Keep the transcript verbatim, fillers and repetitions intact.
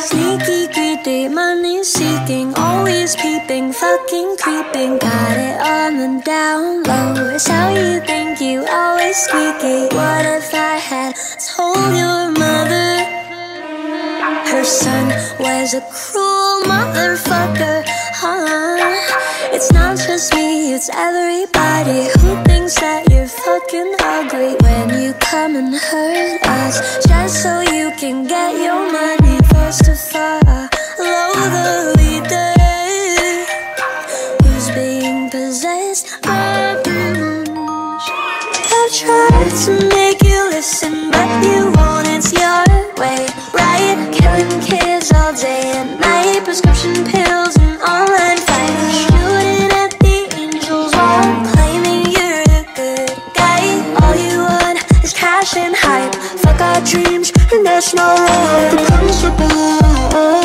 Sneaky, greedy, money seeking, always peeping, fucking creeping. Got it on the down low. It's how you think, you always squeaky. What if I had told your mother her son was a cruel motherfucker? Huh? It's not just me, it's everybody who thinks that you're fucking ugly when you come and hurt us just so you can get your money. First to follow the leader who's being possessed by demons. I've tried to make you listen, but you won't. It's your way, right? Killing kids all day and night, prescription pills and online fighting, shooting at the angels while claiming you're the good guy. All you want is cash and hype. Fuck our dreams, and that's not right. The principle.